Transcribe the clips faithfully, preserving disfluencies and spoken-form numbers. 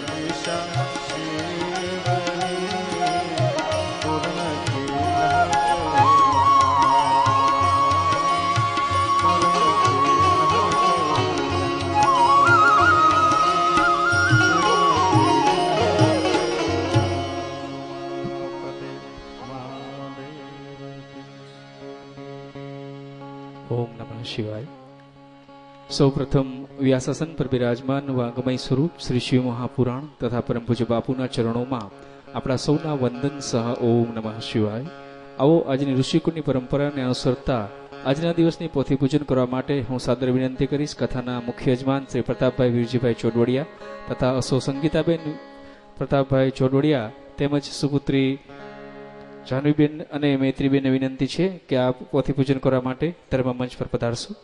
शिवाय। सौ प्रथम व्यासासन पर विराजमान वांगमय स्वरूप श्री शिव महापुराण तथा परम पूज्य बापूना चरणों में अपना सौना वंदन सह ओम नमः शिवाय। आओ આજની ઋષિકુળની પરંપરાને અનુસરતા આજના દિવસની પોથી પૂજન કરવા માટે હું સાદર વિનંતી કરીશ કથાના મુખ્ય યજમાન શ્રી પ્રતાપભાઈ વીરજીભાઈ ચોડવડિયા તથા અસો સંગીતાબેન પ્રતાપભાઈ ચોડવડિયા તેમજ સુપુત્રી જાનવીબેન અને મૈત્રીબેનને વિનંતી છે કે આપ પોથી પૂજન કરવા માટે ધર્મ મંચ પર પધારશો।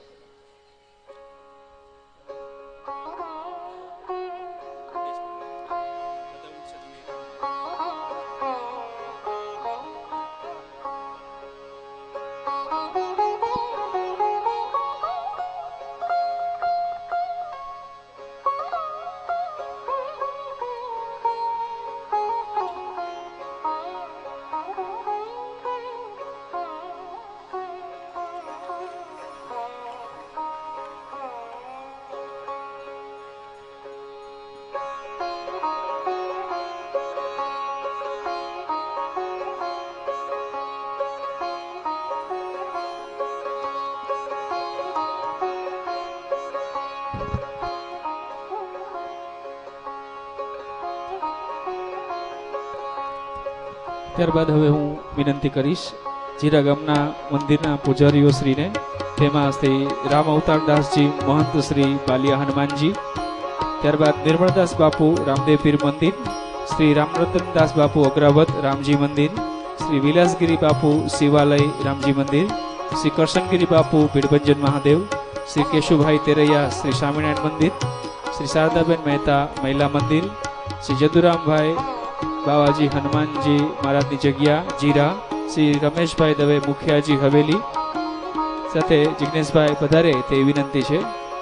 ત્યારબાદ હવે હું વિનંતી કરીશ જીરા ગામના મંદિરના પૂજારીઓ શ્રીને, તેમાં શ્રી રામ અવતારદાસજી મહંત શ્રી બાલિયા હનુમાનજી, ત્યારબાદ નિર્મળદાસ બાપુ રામદેવ પીર મંદિર, શ્રી રામરતનદાસ બાપુ અગ્રાવત રામજી મંદિર, શ્રી વિલાસગીરી બાપુ શિવાલય રામજી મંદિર, શ્રી કરશનગીરી બાપુ ભીડભંજન મહાદેવ, શ્રી કેશુભાઈ તેરૈયા શ્રી સ્વામિનારાયણ મંદિર, શ્રી શારદાબેન મહેતા મહિલા મંદિર, શ્રી જદુરામભાઈ બાવાજી હનુમાનજી મહારાજની જગ્યા જીરા, શ્રી રમેશભાઈ દવે મુખિયાજી હવેલી સાથે જિગ્નેશભાઈ પધારે તે વિનંતી છે।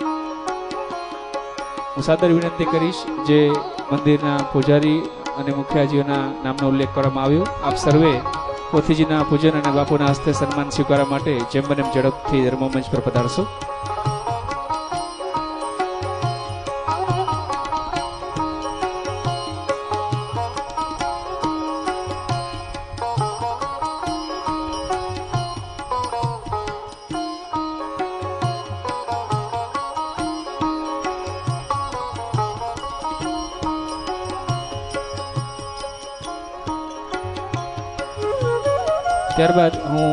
હું સાદર વિનંતી કરીશ જે મંદિરના પૂજારી અને મુખિયાજીઓના નામનો ઉલ્લેખ કરવામાં આવ્યો, આપ સર્વે પોથીજીના પૂજન અને બાપુના હસ્તે સન્માન સ્વીકારવા માટે જેમ બને એમ ઝડપથી ધર્મમંચ પર પધારશો। ત્યારબાદ હું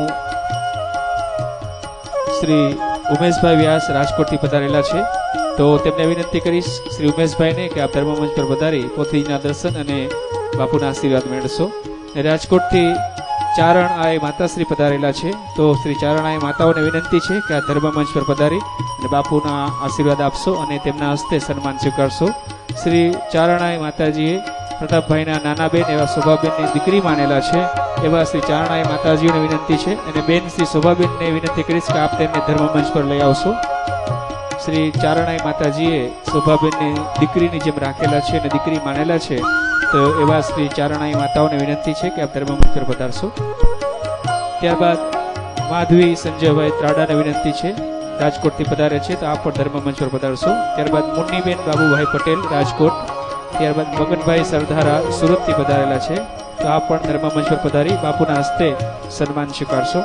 શ્રી ઉમેશભાઈ વ્યાસ રાજકોટથી પધારેલા છે, તો તેમને વિનંતી કરીશ શ્રી ઉમેશભાઈને કે આપ ધર્મમંચ પર પધારી પોથીના દર્શન અને બાપુના આશીર્વાદ મેળવશો। રાજકોટથી ચારણ આય માતાશ્રી પધારેલા છે, તો શ્રી ચારણ આય માતાઓને વિનંતી છે કે આ ધર્મમંચ પર પધારી અને બાપુના આશીર્વાદ આપશો અને તેમના હસ્તે સન્માન સ્વીકારશો। શ્રી ચારણ આય માતાજીએ પ્રતાપભાઈના નાના બેન એવા શોભાબેનની દીકરી માનેલા છે, એવા શ્રી ચારણાઈ માતાજીઓને વિનંતી છે અને બેન શ્રી શોભાબેનને વિનંતી કરીશ કે આપ તેમને ધર્મમંચ પર લઈ આવશો। શ્રી ચારણાઈ માતાજીએ શોભાબેનની દીકરીની જેમ રાખેલા છે અને દીકરી માનેલા છે, તો એવા શ્રી ચારણાઈ માતાઓને વિનંતી છે કે આપ ધર્મમંચ પર પધારશો। ત્યારબાદ માધવી સંજયભાઈ ત્રાડાને વિનંતી છે, રાજકોટથી પધારે છે, તો આપ પણ ધર્મમંચ પર પધારશો। ત્યારબાદ મુન્નીબેન બાબુભાઈ પટેલ રાજકોટ, ત્યારબાદ મગનભાઈ સરદારા સુરતથી પધારેલા છે, તો આપ પણ ધર્મમંચ પર પધારી બાપુના હસ્તે સન્માન સ્વીકારશો।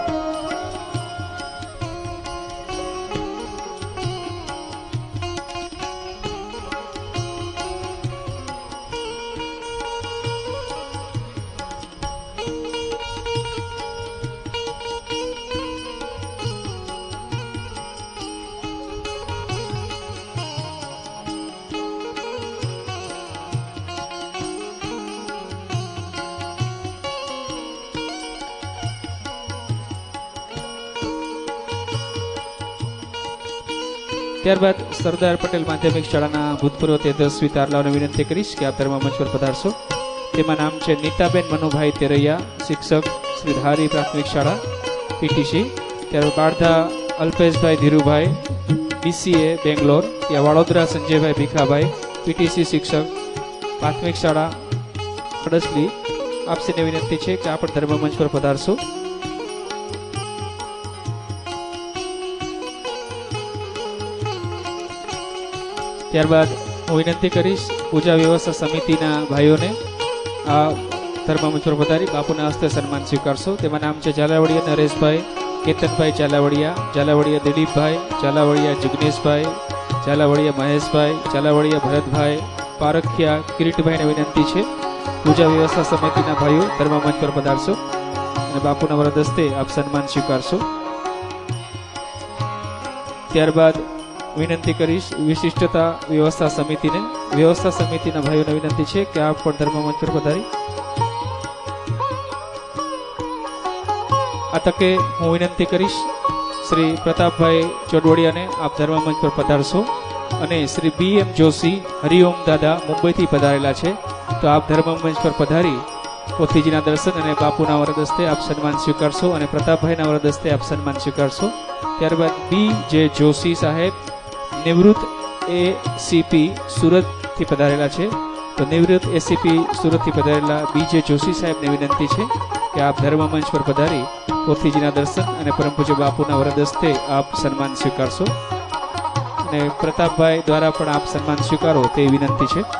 ત્યારબાદ સરદાર પટેલ માધ્યમિક શાળાના ભૂતપૂર્વ તેજસ્વી તારલાઓને વિનંતી કરીશ કે આપ ધર્મમંચ પર પધારશો। તેમાં નામ છે નીતાબેન મનુભાઈ તેરૈયા, શિક્ષક શ્રી ધારી પ્રાથમિક શાળા પીટીસી, ત્યારબાદ બાળધા અલ્પેશભાઈ ધીરુભાઈ બીસીએ બેંગ્લોર, ત્યાં વડોદરા સંજયભાઈ ભીખાભાઈ પીટીસી શિક્ષક, પ્રાથમિક શાળા કડસલી, આપસીને વિનંતી છે કે આપ ધર્મ મંચ પર પધારશો. ત્યારબાદ હું વિનંતી કરીશ પૂજા વ્યવસ્થા સમિતિના ભાઈઓને આ ધર્મ મંચ પર પધારી બાપુના હસ્તે સન્માન સ્વીકારશો. તેમાં નામ છે ઝાલાવાડિયા નરેશભાઈ, કેતનભાઈ ઝાલાવાડિયા, ઝાલાવાડિયા દિલીપભાઈ, ઝાલાવાડિયા જિગ્નેશભાઈ, ઝાલાવાડિયા મહેશભાઈ, ઝાલાવાડિયા ભરતભાઈ, પારખિયા કિરીટભાઈને વિનંતી છે પૂજા વ્યવસ્થા સમિતિના ભાઈઓ ધર્મ મંચ પર પધારશો અને બાપુના વરદ હસ્તે આપ સન્માન સ્વીકારશો. ત્યારબાદ વિનંતી કરીશ વિશિષ્ટતા વ્યવસ્થા સમિતિને વ્યવસ્થા સમિતિના ભાઈઓને વિનંતી છે કે આપ પણ ધર્મ મંચ પર પધારી. આ તકે હું વિનંતી કરીશ શ્રી પ્રતાપભાઈ ચોડવડિયાને આપ ધર્મ મંચ પર પધારશો અને શ્રી બી એમ જોશી હરિઓમ દાદા મુંબઈથી પધારેલા છે, તો આપ ધર્મ મંચ પર પધારી પોથીજીના દર્શન અને બાપુના વરદ હસ્તે આપ સન્માન સ્વીકારશો અને પ્રતાપભાઈના વરદ હસ્તે આપ સન્માન સ્વીકારશો. ત્યારબાદ બી જે જોશી સાહેબ નિવૃત્ત એસીપી સુરતથી પધારેલા છે, તો નિવૃત્ત એસીપી સુરતથી પધારેલા બી જે જોશી સાહેબને વિનંતી છે કે આપ ધર્મ મંચ પર પધારી પોથીજીના દર્શન અને પરમ પૂજ્ય બાપુના વરદ હસ્તે આપ સન્માન સ્વીકારશો અને પ્રતાપભાઈ દ્વારા પણ આપ સન્માન સ્વીકારો તે વિનંતી છે.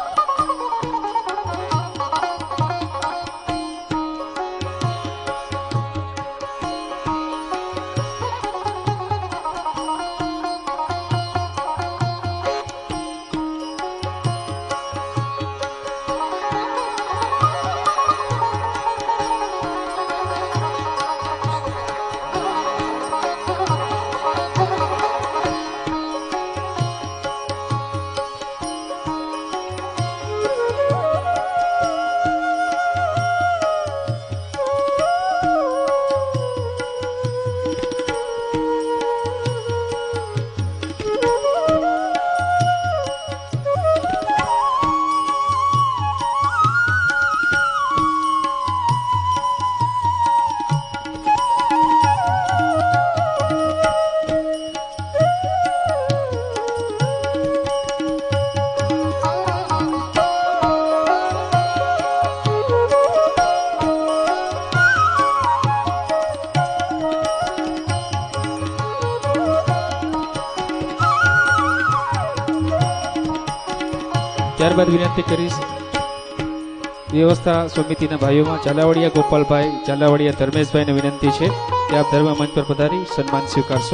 ત્યારબાદ વિનંતી કરીશ વ્યવસ્થા સમિતિના ભાઈઓમાં ઝાલાવાડિયા ગોપાલભાઈ, ઝાલાવાડિયા ધર્મેશભાઈને વિનંતી છે કે આપ ધર્મ મંચ પર પધારી સન્માન સ્વીકારશો.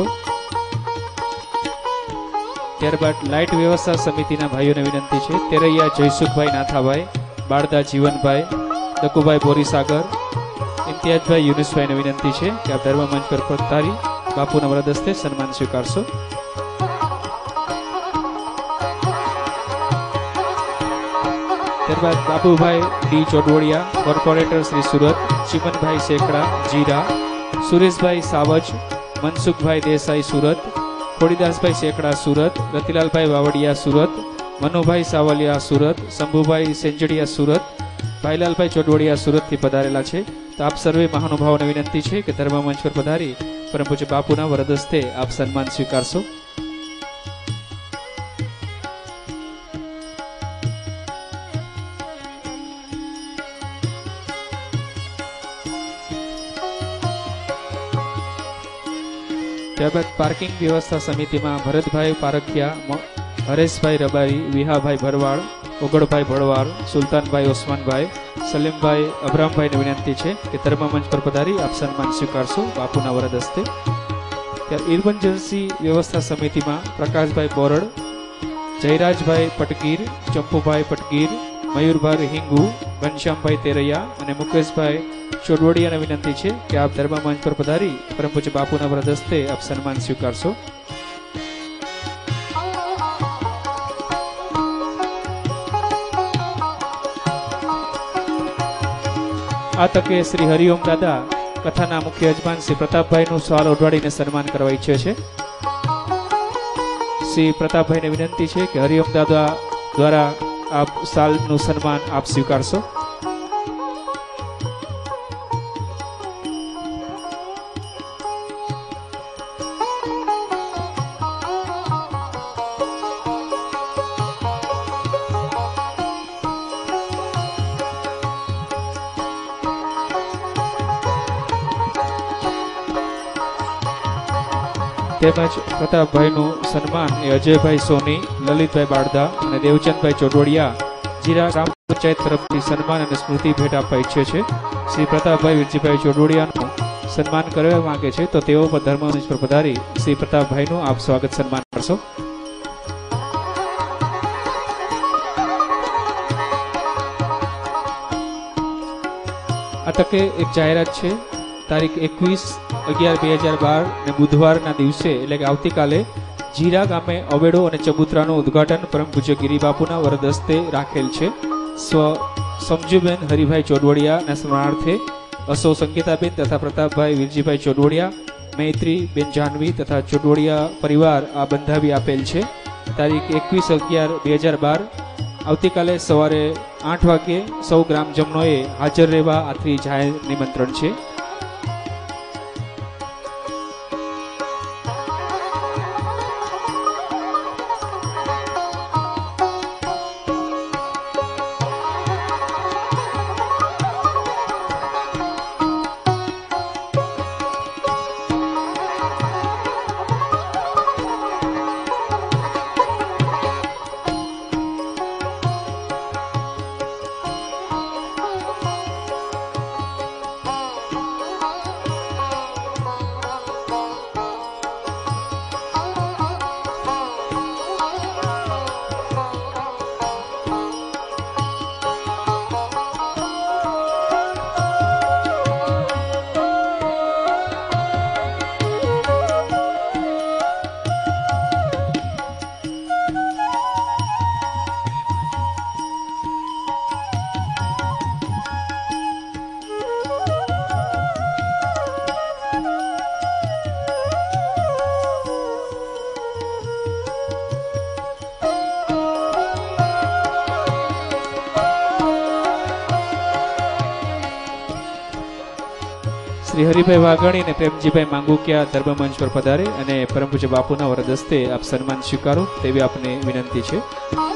ત્યારબાદ લાઇટ વ્યવસ્થા સમિતિના ભાઈઓને વિનંતી છે તેરૈયા જયસુખભાઈ નાથાભાઈ, બાળદા જીવનભાઈ, દકુભાઈ બોરીસાગર, ઇમ્તિયાજભાઈ યુનુસભાઈને વિનંતી છે કે આપ ધર્મ મંચ પર પધારી બાપુના વરદ હસ્તે સન્માન સ્વીકારશો. ત્યારબાદ બાબુભાઈ ડી ચોડવડિયા, કોર્પોરેટર શ્રી સુરત, ચિમનભાઈ શેખડા જીરા, સુરેશભાઈ સાવજ, મનસુખભાઈ દેસાઈ સુરત, ખોડીદાસભાઈ શેખડા સુરત, રતિલાલભાઈ વાવડિયા સુરત, મનુભાઈ સાવલિયા સુરત, શંભુભાઈ સેંજડિયા સુરત, ભાઈલાલભાઈ ચોડવડિયા સુરતથી પધારેલા છે, તો આપ સર્વે મહાનુભાવોને વિનંતી છે કે ધર્મ મંચ પર પધારી પરમ પૂજ્ય બાપુના વરદ હસ્તે આપ સન્માન સ્વીકારશો. ત્યારબાદ પાર્કિંગ વ્યવસ્થા સમિતિમાં ભરતભાઈ પારખિયા, હરેશભાઈ રબારી, વિહાભાઈ ભરવાડ, ઓગળભાઈ ભરવાડ, સુલતાનભાઈ ઓસમાનભાઈ, સલીમભાઈ અબ્રામભાઈને વિનંતી છે કે ધર્મ મંચ પર પધારી આપ સન્માન સ્વીકારશો બાપુના વરદ હસ્તે. ત્યારે ઇમરજન્સી વ્યવસ્થા સમિતિમાં પ્રકાશભાઈ બોરડ, જયરાજભાઈ પટગીર, ચંપુભાઈ પટગીર, મયુરભાઈ હિંગુ, ઘનશ્યામભાઈ તેરૈયા અને મુકેશભાઈ ચોડવડિયાને વિનંતી છે કે આપ ધર્મ મંચ પર પધારી પરમ પૂજ્ય બાપુના વરદ હસ્તે આપ સન્માન સ્વીકારશો. આ તકે શ્રી હરિઓમ દાદા કથાના મુખ્ય યજમાન શ્રી પ્રતાપભાઈનું સવાલ ઓઢવાડીને સન્માન કરવા ઈચ્છે છે. શ્રી પ્રતાપભાઈને વિનંતી છે કે હરિઓમ દાદા દ્વારા આપ સાલનું સન્માન આપ સ્વીકારશો. તેમજ પ્રતાપભાઈનું સન્માન એ અજયભાઈ સોની, લલિતભાઈ બાળદા અને દેવચંદભાઈ ચોડવડિયા જીરા ગ્રામ પંચાયત તરફથી સન્માન અને સ્મૃતિ ભેટ આપવા ઈચ્છે છે. શ્રી પ્રતાપભાઈ વિરજીભાઈ ચોડવડિયાનું સન્માન કરવા માંગે છે, તો તેઓ ધર્મમંચ પર પધારી શ્રી પ્રતાપભાઈનું આપ સ્વાગત સન્માન કરશો. આ તકે એક જાહેરાત છે. તારીખ એકવીસ અગિયાર બે હજાર બાર ને બુધવારના દિવસે એટલે કે આવતીકાલે જીરા ગામે અવેડો અને ચબુતરાનું ઉદ્ઘાટન પરમ પૂજ્ય ગિરિબાપુના વરદ હસ્તે રાખેલ છે. સ્વ સમજુબેન હરિભાઈ ચોડવડિયાના સ્મરણાર્થે અસો સંગીતાબેન તથા પ્રતાપભાઈ વીરજીભાઈ ચોડવડિયા, મૈત્રી બેન જાહ્નવી તથા ચોડવડિયા પરિવાર આ બંધાવી આપેલ છે. તારીખ એકવીસ અગિયાર બે હજાર બાર આવતીકાલે સવારે આઠ વાગ્યે સૌ ગ્રામજનોએ હાજર રહેવા આથી જાહેર નિમંત્રણ છે. શ્રી હરિભાઈ વાઘાણી અને પ્રેમજીભાઈ માંગુકિયા ધર્મમંચ પર પધારે અને પરમ પૂજ્ય બાપુના વરદ હસ્તે આપ સન્માન સ્વીકારો તેવી આપને વિનંતી છે.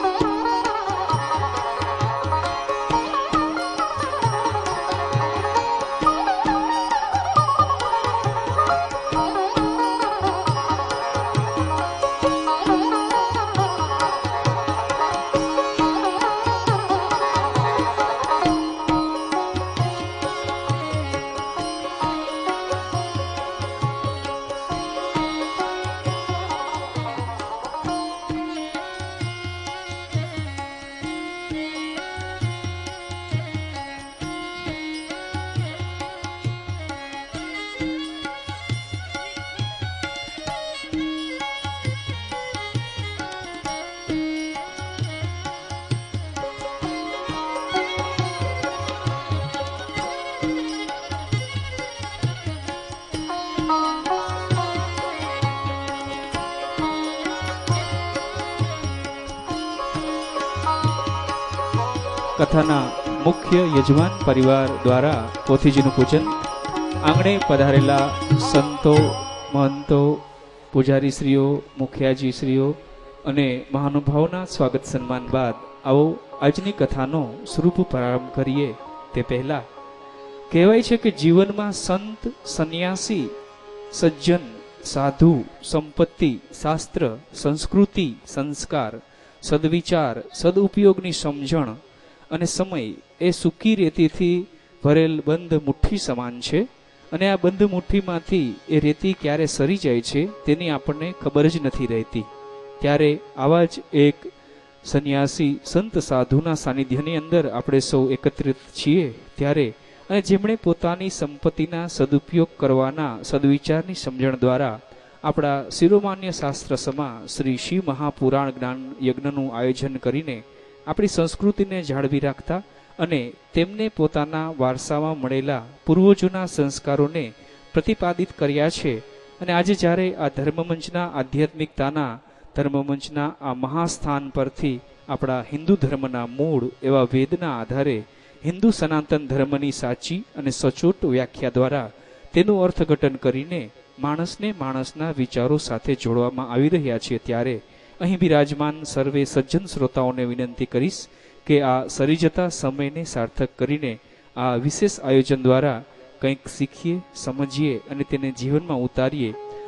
કથાના મુખ્ય યજમાન પરિવાર દ્વારા પોથીજીનું પૂજન, આંગણે પધારેલા સંતો, મહંતો, પૂજારીશ્રીઓ, મુખિયાજીશ્રીઓ અને મહાનુભાવોના સ્વાગત સન્માન બાદ આવો આજની કથાનો સ્વરૂપ પ્રારંભ કરીએ. તે પહેલા કહેવાય છે કે જીવનમાં સંત, સંન્યાસી, સજ્જન, સાધુ, સંપત્તિ, શાસ્ત્ર, સંસ્કૃતિ, સંસ્કાર, સદવિચાર, સદઉપયોગની સમજણ અને સમય એ સૂકી રેતીથી ભરેલ બંધ મુઠ્ઠી સમાન છે અને આ બંધ મુઠ્ઠીમાંથી એ રેતી ક્યારે સરી જાય છે તેની આપણને ખબર જ નથી રહેતી. ત્યારે આવા જ એક સંન્યાસી સંત સાધુના સાનિધ્યની અંદર આપણે સૌ એકત્રિત છીએ ત્યારે અને જેમણે પોતાની સંપત્તિના સદુપયોગ કરવાના સદવિચારની સમજણ દ્વારા આપણા શિરોમાન્ય શાસ્ત્ર સમા શ્રી શિવ મહાપુરાણ જ્ઞાન યજ્ઞનું આયોજન કરીને આપણી સંસ્કૃતિને જાળવી રાખતા અને તેમને પોતાના વારસામાં મળેલા પૂર્વજોના સંસ્કારોને પ્રતિપાદિત કર્યા છે. અને આજે જ્યારે આ ધર્મમંચના આધ્યાત્મિકતાના ધર્મમંચના આ મહાસ્થાન પરથી આપણા હિન્દુ ધર્મના મૂળ એવા વેદના આધારે હિન્દુ સનાતન ધર્મની સાચી અને સચોટ વ્યાખ્યા દ્વારા તેનું અર્થઘટન કરીને માણસને માણસના વિચારો સાથે જોડવામાં આવી રહ્યા છે, ત્યારે અહીં બિરાજમાન સર્વે સજ્જન શ્રોતાઓને વિનંતી કરીશ કે આ સરી જતા સમયને સાર્થક કરીને આ વિશેષ આયોજન દ્વારા કંઈક શીખીએ, સમજીએ અને તેને જીવનમાં ઉતારીએ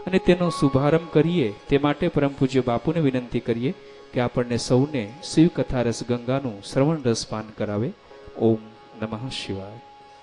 અને તેનો શુભારંભ કરીએ તે માટે પરમ પૂજ્ય બાપુને વિનંતી કરીએ કે આપણને સૌને શિવ કથા રસ ગંગાનું શ્રવણ રસ પાન કરાવે. ઓમ નમઃ શિવાય.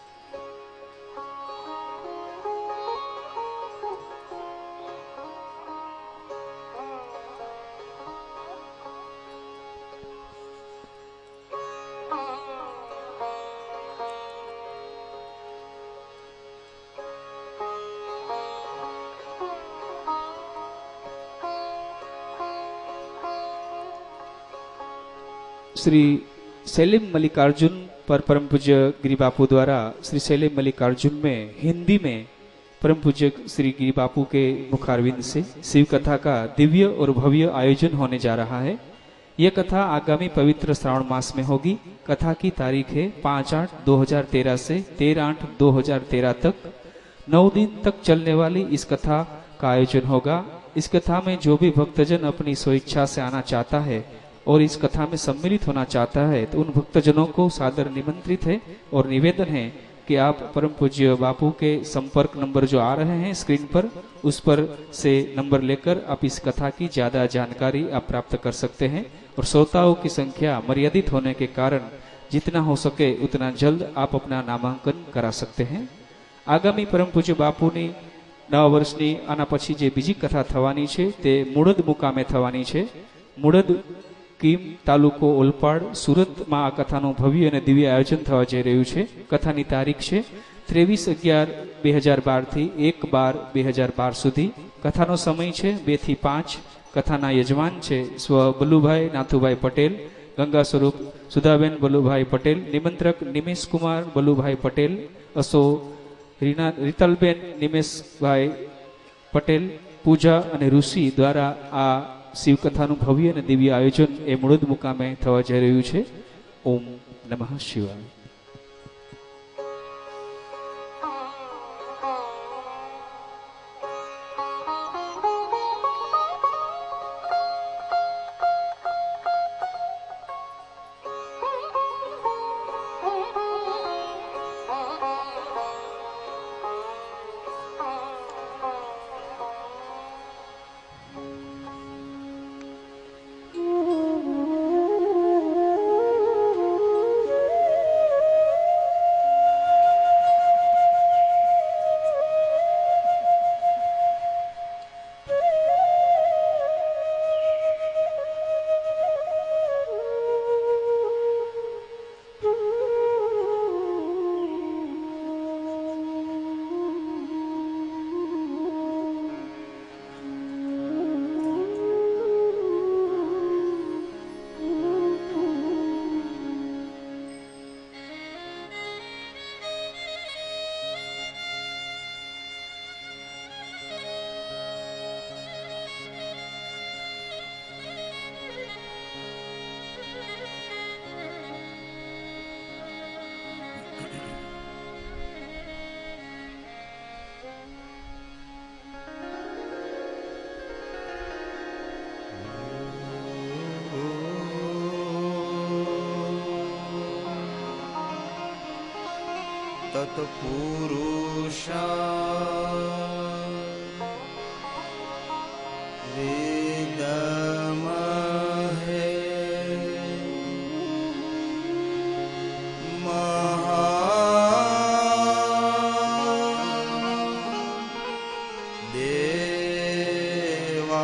श्री सैलिम मल्लिकार्जुन पर परम पूज्य गिरी बापू द्वारा श्री सैलिम मल्लिकार्जुन में हिंदी में परम पूज्य श्री गिरी बापू के मुखारविंद से शिव कथा का दिव्य और भव्य आयोजन होने जा रहा है। यह कथा आगामी पवित्र श्रावण मास में होगी। कथा की तारीख है पाँच आठ दो हजार तेरह से तेरह आठ दो हजार तेरह तक। नौ दिन तक चलने वाली इस कथा का आयोजन होगा। इस कथा में जो भी भक्तजन अपनी स्वेच्छा से आना चाहता है और इस कथा में सम्मिलित होना चाहता है तो उन भक्तजनों को सादर निमंत्रित है और निवेदन है कि आप परम पूज्य बापू के संपर्क नंबर जो आ रहे हैं स्क्रीन पर, उस पर से नंबर लेकर आप इस कथा की ज्यादा जानकारी आप प्राप्त कर सकते हैं। और श्रोताओं की संख्या मर्यादित होने के कारण जितना हो सके उतना जल्द आप अपना नामांकन करा सकते हैं। आगामी परम पूज्य बापूनी नवा वर्षनी आना पछी जे बीजी कथा थवानी छे ते मुड़द मुकामे थवानी छे। मुड़द कीम तालुको ओलपाड सूरत में आ कथाનું ભવ્ય અને દિવ્ય આયોજન થવા જઈ રહ્યું છે। કથાની તારીખ છે ત્રેવીસ અગિયાર બે હજાર બાર થી એક બાર બે હજાર બાર સુધી। કથાનો સમય છે બે થી પાંચ। કથાના યજમાન છે સ્વ બલુભાઈ નાથુભાઈ પટેલ, ગંગા સ્વરૂપ સુધાબેન બલુભાઈ પટેલ, નિમંત્રક નિમેશ કુમાર બલુભાઈ પટેલ, असो રીના રીતલબેન નિમેશભાઈ પટેલ, પૂજા અને ઋષિ દ્વારા આ शिव कथाનું ભવ્ય અને દિવ્ય આયોજન એ મુળદ મુકામે થવા જઈ રહ્યું છે। ઓમ નમઃ શિવાય। तत्पुरुषा वेदमहे महादेवा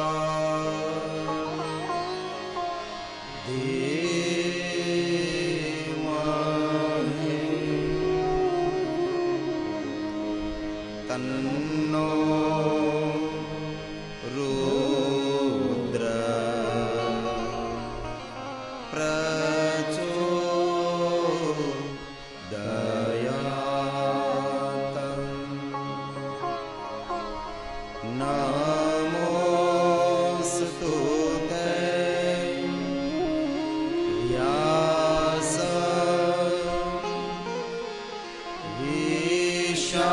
तन्नो रुद्र प्रचोदयात्। नमोस्तुते व्यास ईशा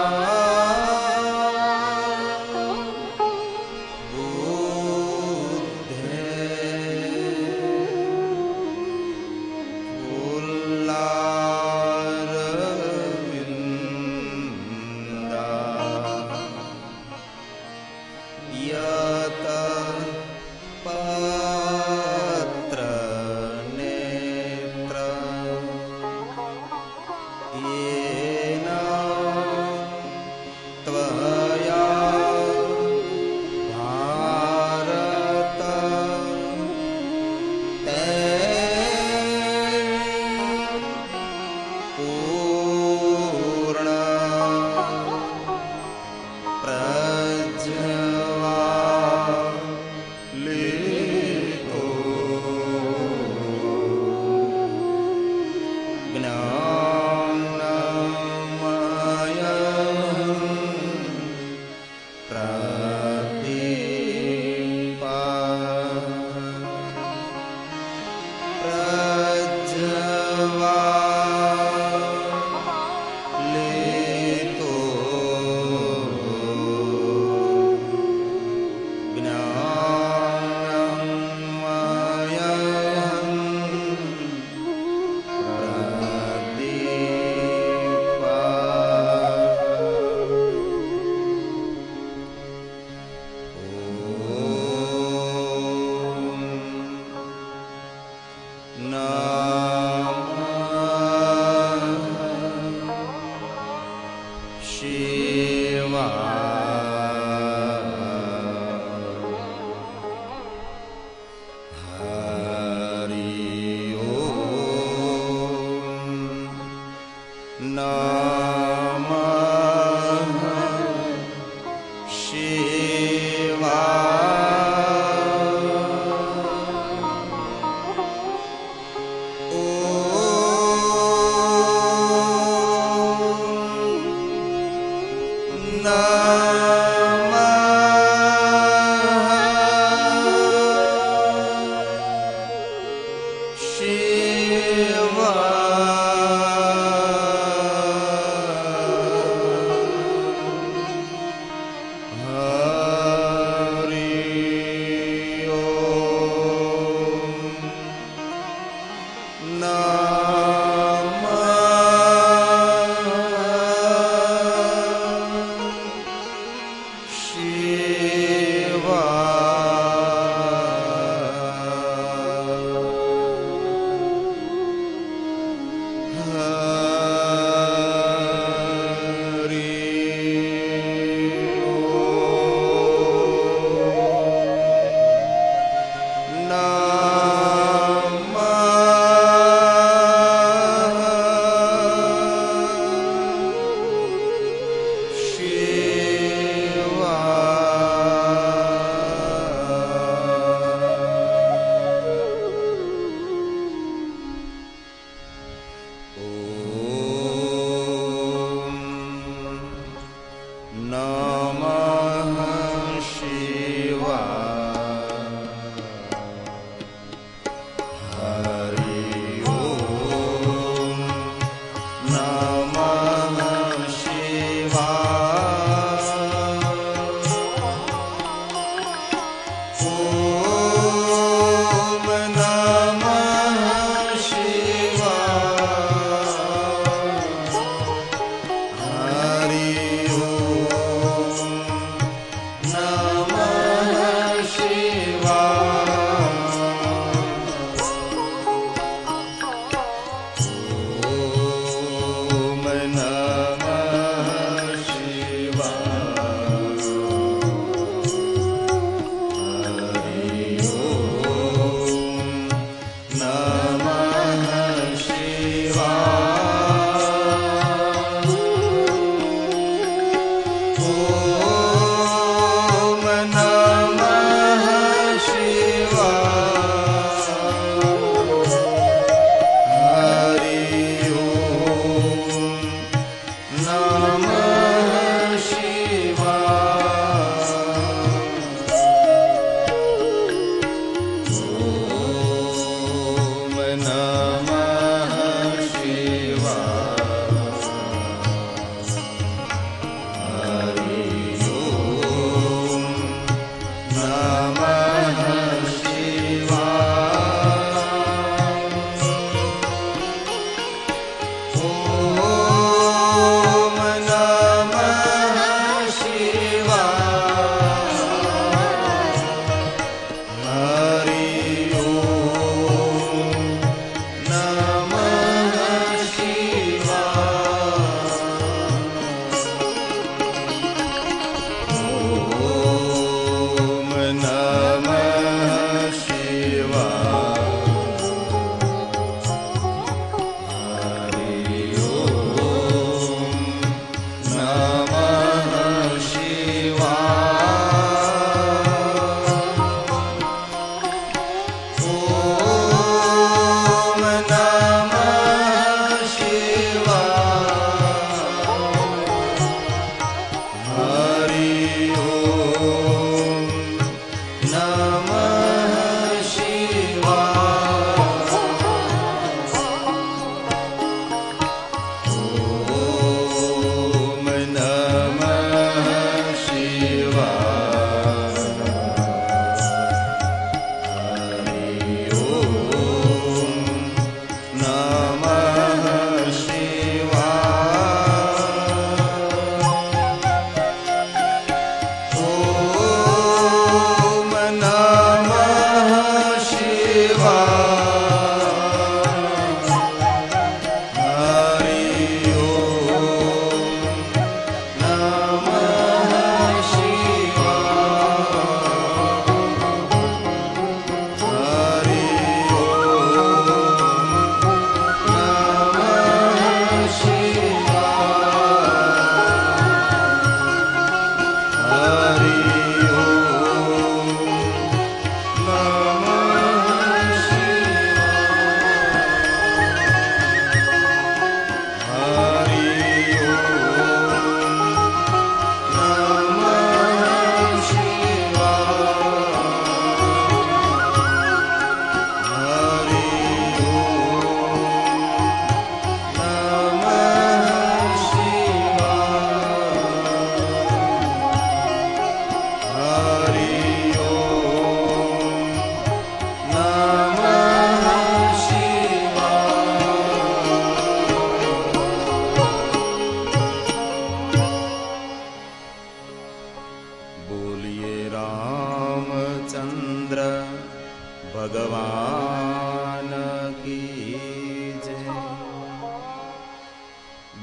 Hare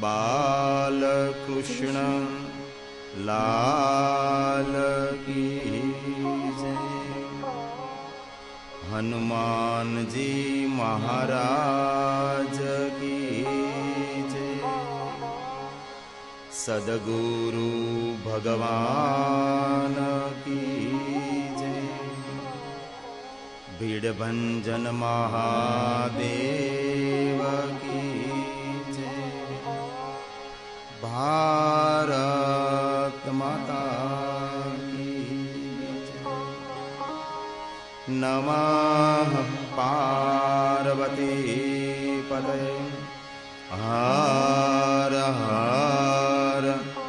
બાલકૃષ્ણ લાલ કી જય. હનુમાનજી મહારાજ કી જય. સદગુરુ ભગવાન કી જય. ભીડભંજન મહાદેવ કી જય. ભારત માતા કી જય. નમઃ પાર્વતી પતય. હર હર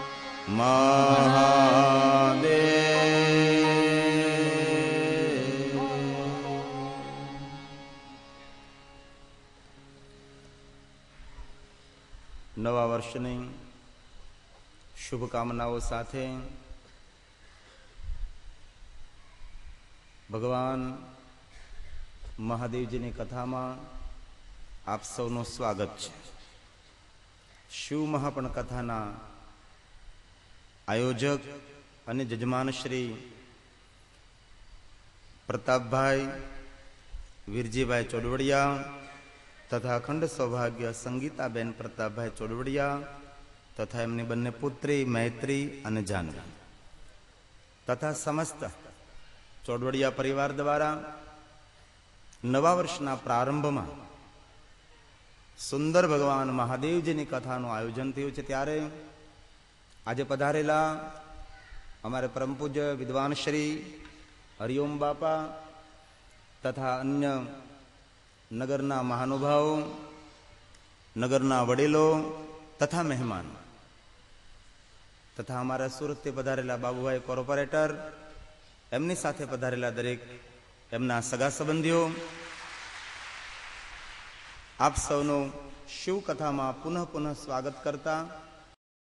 મહાદેવ. નવા વર્ષની શુભકામનાઓ સાથે ભગવાન મહાદેવજીની કથામાં આપ સૌનું સ્વાગત છે. શિવ મહાપણ કથાના આયોજક અને જજમાન શ્રી પ્રતાપભાઈ વીરજીભાઈ ચોડવડિયા તથા અખંડ સૌભાગ્ય સંગીતાબેન પ્રતાપભાઈ ચોડવડિયા તથા એમની બંને પુત્રી મૈત્રી અને જાનવી તથા સમસ્ત ચોડવડિયા પરિવાર દ્વારા નવા વર્ષના પ્રારંભમાં સુંદર ભગવાન મહાદેવજીની કથાનું આયોજન થયું છે. ત્યારે આજે પધારેલા અમારે પરમ પૂજ્ય વિદ્વાન શ્રી હરિઓમ બાપા તથા અન્ય નગરના મહાનુભાવો, નગરના વડીલો તથા મહેમાન તથા અમારા સુરતથી પધારેલા બાબુભાઈ કોર્પોરેટર, એમની સાથે પધારેલા દરેક એમના સગા સંબંધીઓ, આપ સૌનું શિવ કથામાં પુનઃ પુનઃ સ્વાગત કરતા